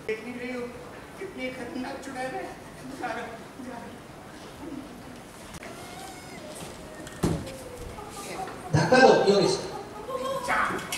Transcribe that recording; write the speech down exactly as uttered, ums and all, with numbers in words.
देख नहीं रही हो कितनी खतरनाक चुड़ैल है। धक्का दो योगेश।